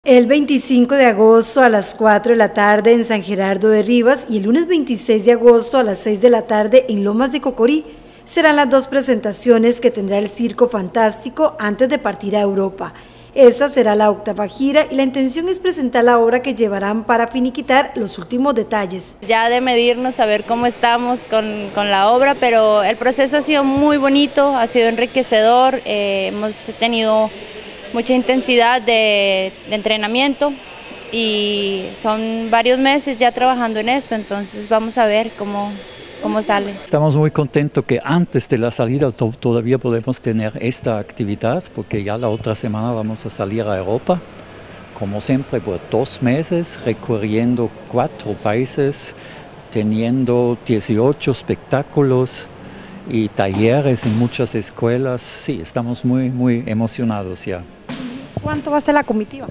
El 25 de agosto a las 4 de la tarde en San Gerardo de Rivas y el lunes 26 de agosto a las 6 de la tarde en Lomas de Cocorí serán las dos presentaciones que tendrá el Circo Fantástico antes de partir a Europa. Esta será la 8ª gira y la intención es presentar la obra que llevarán para finiquitar los últimos detalles. Ya de medirnos, a ver cómo estamos con la obra, pero el proceso ha sido muy bonito, ha sido enriquecedor, hemos tenido mucha intensidad de entrenamiento y son varios meses ya trabajando en esto, entonces vamos a ver cómo sale. Estamos muy contentos que antes de la salida todavía podemos tener esta actividad, porque ya la otra semana vamos a salir a Europa, como siempre por 2 meses, recorriendo 4 países, teniendo 18 espectáculos y talleres en muchas escuelas. Sí, estamos muy emocionados ya. ¿Cuánto va a ser la comitiva?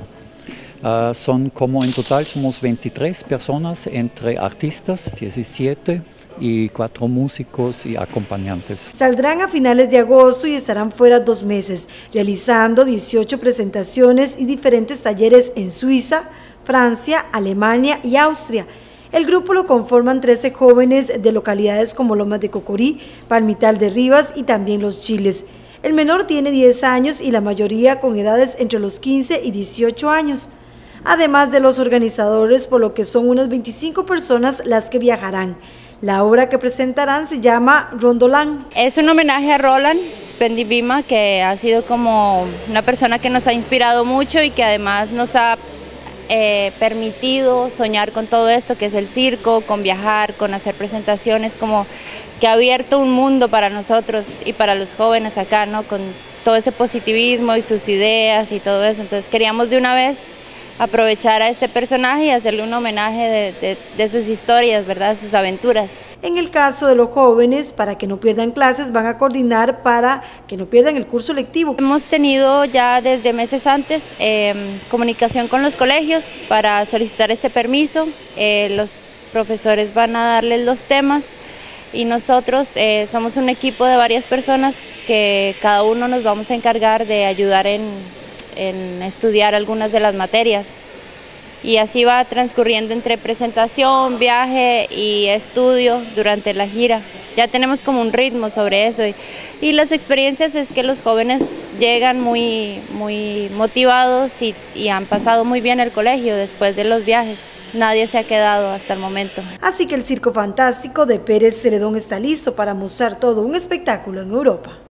En total somos 23 personas, entre artistas, 17 y 4 músicos y acompañantes. Saldrán a finales de agosto y estarán fuera 2 meses, realizando 18 presentaciones y diferentes talleres en Suiza, Francia, Alemania y Austria. El grupo lo conforman 13 jóvenes de localidades como Lomas de Cocorí, Palmital de Rivas y también Los Chiles. El menor tiene 10 años y la mayoría con edades entre los 15 y 18 años. Además de los organizadores, por lo que son unas 25 personas las que viajarán. La obra que presentarán se llama Rondolán. Es un homenaje a Roland Spendibima, que ha sido como una persona que nos ha inspirado mucho y que además nos ha permitido soñar con todo esto que es el circo, con viajar, con hacer presentaciones, como que ha abierto un mundo para nosotros y para los jóvenes acá, ¿no? Con todo ese positivismo y sus ideas y todo eso. Entonces queríamos de una vez aprovechar a este personaje y hacerle un homenaje de sus historias, ¿verdad? Sus aventuras. En el caso de los jóvenes, para que no pierdan clases, van a coordinar para que no pierdan el curso lectivo. Hemos tenido ya desde meses antes comunicación con los colegios para solicitar este permiso. Los profesores van a darles los temas y nosotros somos un equipo de varias personas que cada uno nos vamos a encargar de ayudar en estudiar algunas de las materias, y así va transcurriendo entre presentación, viaje y estudio durante la gira. Ya tenemos como un ritmo sobre eso y las experiencias es que los jóvenes llegan muy motivados y han pasado muy bien el colegio después de los viajes. Nadie se ha quedado hasta el momento. Así que el Circo Fantástico de Pérez Celedón está listo para mostrar todo un espectáculo en Europa.